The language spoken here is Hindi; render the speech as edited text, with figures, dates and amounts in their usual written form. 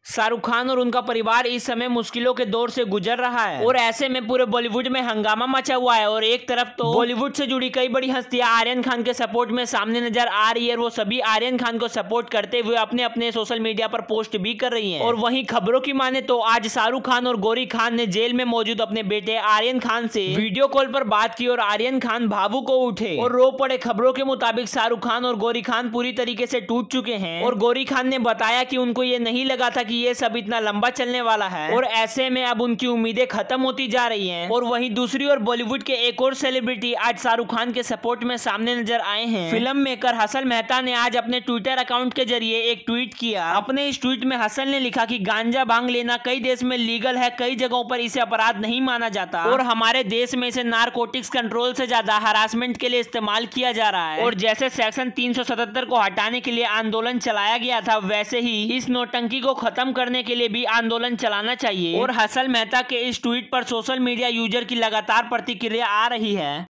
शाहरुख खान और उनका परिवार इस समय मुश्किलों के दौर से गुजर रहा है और ऐसे में पूरे बॉलीवुड में हंगामा मचा हुआ है। और एक तरफ तो बॉलीवुड से जुड़ी कई बड़ी हस्तियां आर्यन खान के सपोर्ट में सामने नजर आ रही है, वो सभी आर्यन खान को सपोर्ट करते हुए अपने अपने सोशल मीडिया पर पोस्ट भी कर रही हैं। और वहीं खबरों की माने तो आज शाहरुख खान और गौरी खान ने जेल में मौजूद अपने बेटे आर्यन खान से वीडियो कॉल पर बात की और आर्यन खान भावुक हो उठे और रो पड़े। खबरों के मुताबिक शाहरुख खान और गौरी खान पूरी तरीके से टूट चुके हैं और गौरी खान ने बताया कि उनको ये नहीं लगा था कि ये सब इतना लंबा चलने वाला है और ऐसे में अब उनकी उम्मीदें खत्म होती जा रही हैं। और वहीं दूसरी ओर बॉलीवुड के एक और सेलिब्रिटी आज शाहरुख खान के सपोर्ट में सामने नजर आए हैं। फिल्म मेकर हसन मेहता ने आज अपने ट्विटर अकाउंट के जरिए एक ट्वीट किया। अपने इस ट्वीट में हसन ने लिखा कि गांजा भांग लेना कई देश में लीगल है, कई जगहों पर इसे अपराध नहीं माना जाता और हमारे देश में इसे नारकोटिक्स कंट्रोल से ज्यादा हरासमेंट के लिए इस्तेमाल किया जा रहा है। और जैसे सेक्शन 377 को हटाने के लिए आंदोलन चलाया गया था, वैसे ही इस नौटंकी को खत्म करने के लिए भी आंदोलन चलाना चाहिए। और हसन मेहता के इस ट्वीट पर सोशल मीडिया यूजर की लगातार प्रतिक्रिया आ रही है।